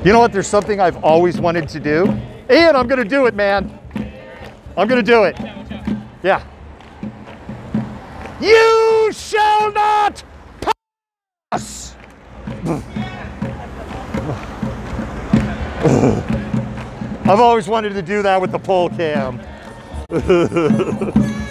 You know what? There's something I've always wanted to do. And I'm gonna do it, man. I'm gonna do it. Yeah. You shall not pass. I've always wanted to do that with the pole cam.